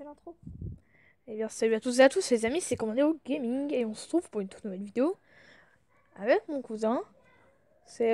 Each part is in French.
fait l'intro. Eh bien, salut à tous et à tous, les amis, c'est Commandéo Gaming et on se retrouve pour une toute nouvelle vidéo avec mon cousin. C'est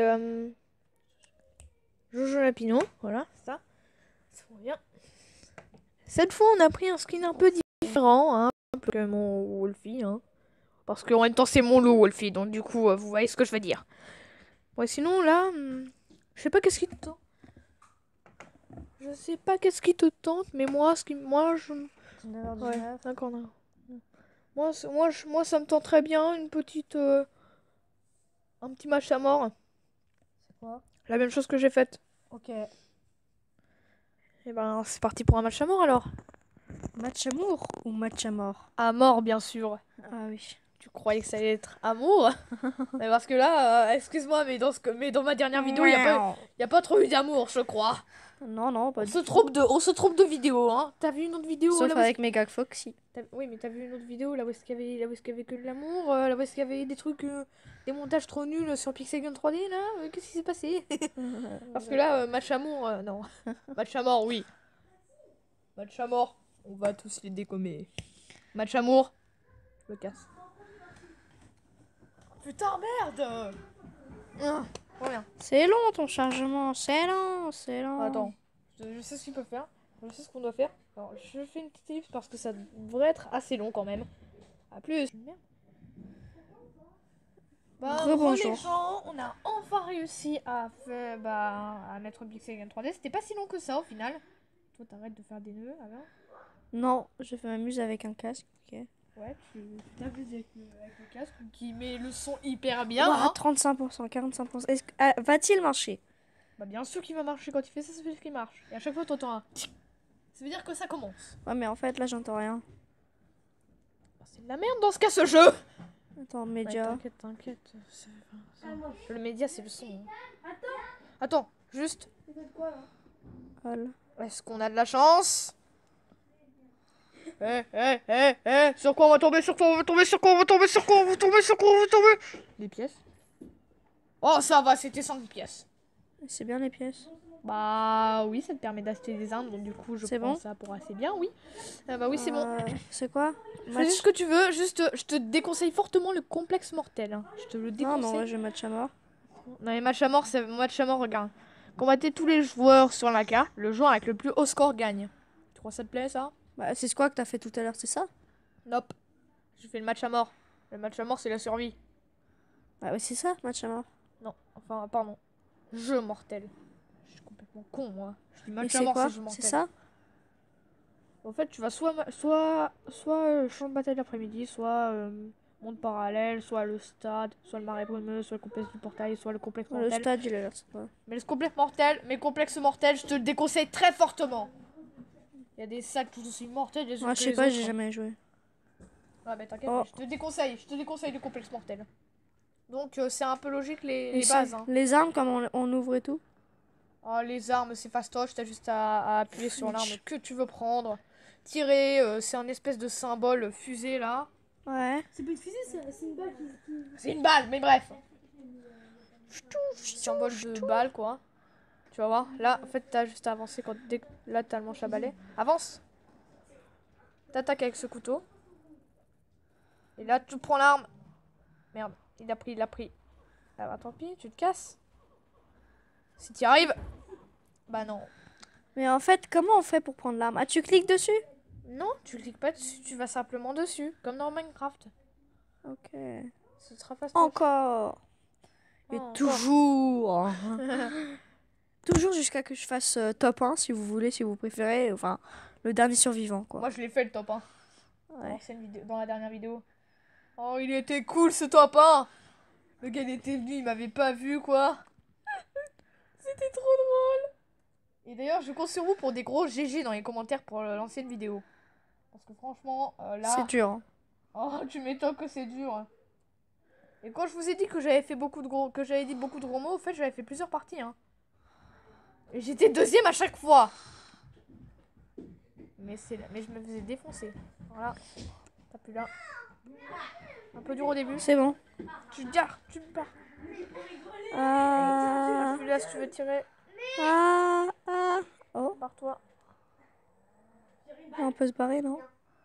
Jojo Lapino, voilà, ça va bien. Cette fois, on a pris un skin un peu différent, hein, un peu que mon Wolfie, hein, parce qu'en même temps, c'est mon loup Wolfie, donc du coup, vous voyez ce que je veux dire. Ouais, sinon, là, je sais pas qu'est-ce qui te tente. Je sais pas qu'est-ce qui te tente, mais moi, je... 19h19. Ouais, d'accord, non. Moi, ça me tente très bien, une petite... un petit match à mort. C'est quoi? La même chose que j'ai faite. Ok. Et ben, c'est parti pour un match à mort alors. Match amour ou match à mort? À mort, bien sûr. Ah oui. Tu croyais que ça allait être amour? Mais parce que là, excuse-moi, mais dans ma dernière vidéo, il y a pas trop eu d'amour, je crois. Non, pas On du se tout. trompe de vidéo, hein. T'as vu une autre vidéo Sauf là où avec Megan Foxy. Oui, mais t'as vu une autre vidéo là où est-ce qu'il y avait, que de l'amour, là où est-ce qu'il y avait des trucs, des montages trop nuls sur Pixel 3D là. Qu'est-ce qui s'est passé? Parce que là, match amour, non. Match à mort, oui. Match à mort, on va tous les décommer. Match amour, je me casse. Putain, merde! Reviens. C'est long ton chargement, c'est lent. Attends, je sais ce qu'il peut faire. Je sais ce qu'on doit faire. Alors, je fais une petite ellipse parce que ça devrait être assez long quand même. A plus. Merde. Bah, Rebonjour. les gens, on a enfin réussi à mettre Pixel Gun 3D. C'était pas si long que ça au final. Toi, t'arrêtes de faire des nœuds alors. Non, je vais m'amuser avec un casque. Ok. Ouais, tu t'amuses avec le casque qui met le son hyper bien. Ouah, Hein. 35%, 45%. Va-t-il marcher? Bah, bien sûr qu'il va marcher quand il fait ça, ça veut dire qu'il marche. Et à chaque fois, t'entends un tic. Ça veut dire que ça commence. Ouais, mais en fait, là, j'entends rien. Bah, c'est de la merde dans ce cas, ce jeu! Attends, Ouais, média. t'inquiète. Le média, c'est le son. Hein. Attends, juste. Voilà. Est-ce qu'on a de la chance? Sur quoi on va tomber? Sur quoi on va tomber? Sur quoi on va tomber? Sur quoi on va tomber? Sur quoi on va tomber? Des pièces? Oh, ça va, c'était 5 pièces. C'est bien les pièces. Bah oui, ça te permet d'acheter des armes, donc du coup, je C'est prends bon ça pour assez bien, oui. Bah oui, c'est bon. C'est quoi? Fais ce que tu veux, juste, je te déconseille fortement le complexe mortel. Hein. Je te le Non, déconseille. mais ouais, je vais match à mort. Non, les matchs à mort, regarde. Combattez tous les joueurs sur la carte. Le joueur avec le plus haut score gagne. Tu crois que ça te plaît, ça? Bah, c'est quoi que t'as fait tout à l'heure, c'est ça? Nope. Je fais le match à mort. Le match à mort, c'est la survie. Bah, ouais, c'est ça, match à mort. Non, enfin, pardon. Jeu mortel. Je suis complètement con, moi. Je dis Mais match à c'est mort, quoi? c'est jeu mortel. C'est ça? En fait, tu vas soit champ de bataille l'après-midi, soit monde parallèle, soit le stade, soit le marais brumeux, soit le complexe du portail, soit le complexe Le mortel. stade, il a l'air sympa. Mais le complexe mortel, je te le déconseille très fortement. Il y a des sacs tout aussi mortels, des Moi, je sais pas, j'ai jamais joué. Ouais, mais t'inquiète, Oh. je te déconseille le complexe mortel. Donc, c'est un peu logique les Et bases. Hein. les armes, comme on ouvre et tout? Oh, les armes, c'est fastoche, t'as juste à appuyer sur l'arme que tu veux prendre. Tirer, c'est un espèce de symbole fusée là. Ouais. C'est pas une fusée, c'est une balle qui... C'est une balle, mais bref. Symbole de balle quoi. Tu vas voir. Là, en fait, t'as juste à avancer quand là t'as le manche à balai. Avance. T'attaques avec ce couteau. Et là, tu prends l'arme. Merde, il a pris. Ah bah tant pis, tu te casses. Si t'y arrives. Bah non. Mais en fait, comment on fait pour prendre l'arme? Ah, tu cliques dessus? Non, tu cliques pas dessus, tu vas simplement dessus, comme dans Minecraft. Ok. Ce sera facile. Encore. Et toujours. Toujours jusqu'à que je fasse top 1, si vous voulez, si vous préférez. Enfin, le dernier survivant, quoi. Moi, je l'ai fait le top 1. Ouais. Dans la dernière vidéo. Oh, il était cool ce top 1. Le gars, il était venu, il m'avait pas vu, quoi. C'était trop drôle. Et d'ailleurs, je compte sur vous pour des gros GG dans les commentaires pour l'ancienne vidéo. Parce que franchement, là... C'est dur. Hein. Oh, tu m'étonnes que c'est dur. Et quand je vous ai dit que j'avais dit beaucoup de gros mots, au fait, j'avais fait plusieurs parties, hein. Et j'étais deuxième à chaque fois. Mais je me faisais défoncer. Voilà. T'as plus là. Un peu dur au début. C'est bon. Tu me pars. T'as plus là si tu veux tirer. Oh. Par toi. On peut se barrer, non?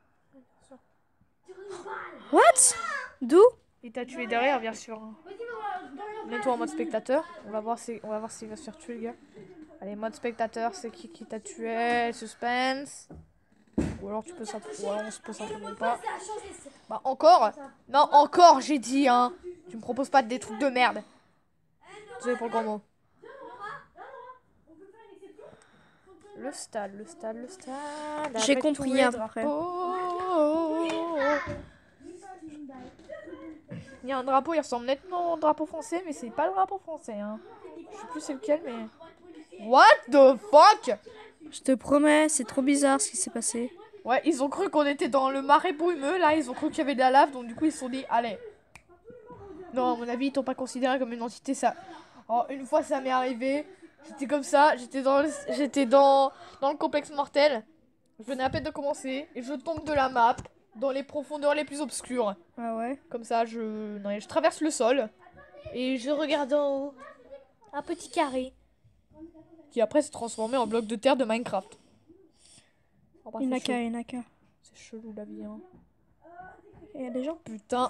What? D'où? Il t'a tué derrière, bien sûr. Mets-toi en mode spectateur. On va voir s'il va se faire tuer, le gars. Allez, mode spectateur, c'est qui t'a tué? Suspense. Ou alors tu peux simplement... Ou alors on se peut simplement pas. Bah encore? Non, encore, j'ai dit, hein. Tu me proposes pas des trucs de merde. Désolé pour le grand mot. Le stade. J'ai avec compris tous les à peu près. drapeaux. Il y a un drapeau, il ressemble nettement au drapeau français, mais c'est pas le drapeau français, hein. Je sais plus c'est lequel, mais... What the fuck? Je te promets, c'est trop bizarre ce qui s'est passé. Ouais, ils ont cru qu'on était dans le marais brumeux, là, ils ont cru qu'il y avait de la lave, donc du coup ils se sont dit, allez. Non, à mon avis, ils t'ont pas considéré comme une entité, ça... Oh, une fois ça m'est arrivé, j'étais comme ça, j'étais dans le complexe mortel, je venais à peine de commencer, et je tombe de la map, dans les profondeurs les plus obscures. Ah ouais? Comme ça, je traverse le sol, et je regarde en haut, un petit carré, qui après s'est transformé en bloc de terre de Minecraft. Oh, bah, c'est chaud. Inaka. C'est chelou la vie, hein. Il y a des gens. Putain.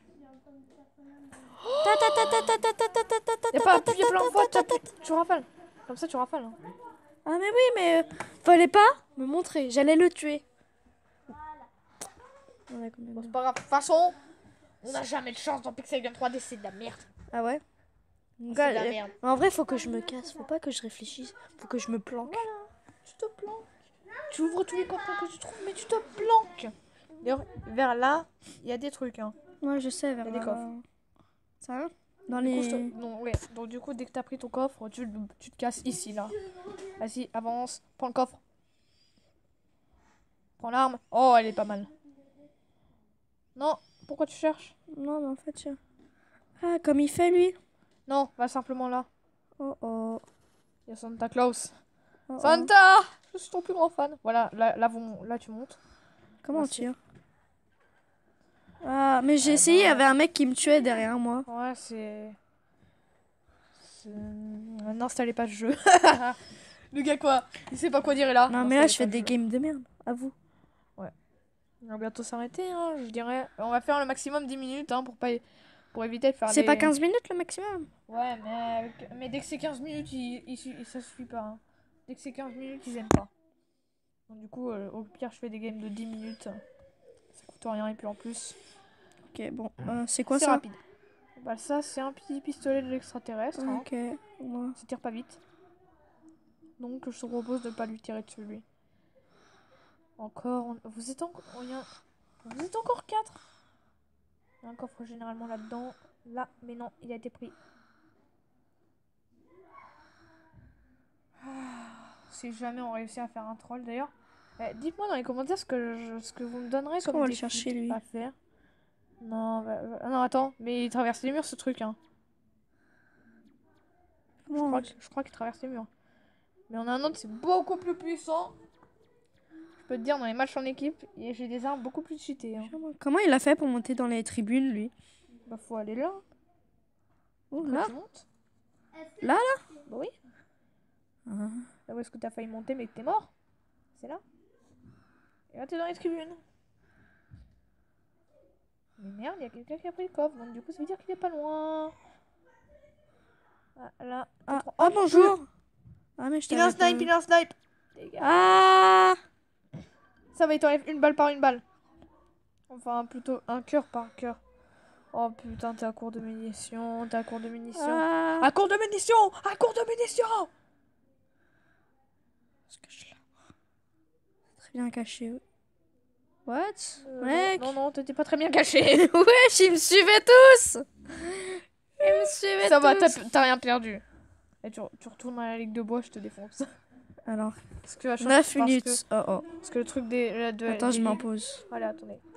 Y'a pas appuyé plein de fois, tu rafales. Comme ça, tu rafales. Hein. Ah mais oui, mais fallait pas me montrer. J'allais le tuer. Ouais, Bon, c'est pas grave. De toute façon, on n'a jamais de chance dans Pixel Gun 3D, c'est de la merde. Ah ouais? C'est de la merde. En vrai, faut que je me casse. Faut pas que je réfléchisse. Faut que je me planque. Voilà, tu te planques. Tu ouvres tous les coffres que tu trouves, mais tu te planques. D'ailleurs, vers là, il y a des trucs. Hein. Ouais, je sais, vers Il y a des là. coffres. Ça va? Dans Du coup, les... non, ouais. Donc du coup, dès que t'as pris ton coffre, tu te casses ici, là. Vas-y, avance. Prends le coffre. Prends l'arme. Oh, elle est pas mal. Non, pourquoi tu cherches? Non, mais en fait, tiens. Ah, comme il fait, lui. Non, va simplement là. Oh oh. Il y a Santa Claus. Oh, oh. Santa! Je suis ton plus grand fan. Voilà, là tu montes. Comment on Merci. tire? Ah, mais j'ai essayé, il y avait un mec qui me tuait derrière moi. Ouais, c'est... N'installez pas ce jeu. Le gars quoi? Il sait pas quoi dire là. Non, mais là, je fais des games de merde. À vous. On va bientôt s'arrêter, hein, je dirais. On va faire le maximum 10 minutes hein, pour éviter de faire C'est des... pas 15 minutes le maximum? Ouais, mais dès que c'est 15 minutes, ça suffit pas. Hein. Dès que c'est 15 minutes, ils aiment pas. Donc, du coup, au pire, je fais des games de 10 minutes. Ça coûte rien et puis en plus... Ok, bon. C'est quoi c'est ça? rapide. Bah ça, c'est un petit pistolet de l'extraterrestre. Hein. Ok. Ouais. Ça tire pas vite. Donc, je te propose de pas lui tirer dessus, lui. Encore... Vous êtes encore 4. Il y a un coffre généralement là-dedans. Là, mais non, il a été pris. Si jamais on réussit à faire un troll d'ailleurs. Dites-moi dans les commentaires ce que vous me donnerez comme qu'on va le défi chercher, lui. à faire. Non, non, attends, mais il traverse les murs ce truc. Hein. Je crois qu'il traverse les murs. Mais on a un autre, c'est beaucoup plus puissant. Je peux te dire, dans les matchs en équipe, j'ai des armes beaucoup plus cheatées. Hein. Comment il a fait pour monter dans les tribunes, lui? Bah, faut aller là. Oh, Après, là? tu montes. Là Bah oui. Ah. Là où est-ce que t'as failli monter mais que t'es mort? C'est là. Et là, t'es dans les tribunes. Mais merde, il y a quelqu'un qui a pris le coffre, donc du coup, ça veut dire qu'il est pas loin. Ah, là. Ah, oh, bonjour! Ah, mais je Il a un t'avais snipe, pas- il a un snipe! Dégage. Ah! Ça va, il t'enlève une balle par une balle. Enfin, plutôt un cœur par cœur. Oh putain, t'es à court de munitions, t'es à court de munitions. Ah! À court de munitions! À court de munitions! Se cache là. Très bien caché. What? Mec? Non, t'étais pas très bien caché. Wesh, ils me suivaient tous! Ils me suivaient Ça va, tous! t'as rien perdu. Et tu retournes à la ligue de bois, je te défonce. Alors, Parce que, 9 minutes. Oh oh. Parce que le truc des... Attends, je des m'en ligues- pose. Allez, attendez.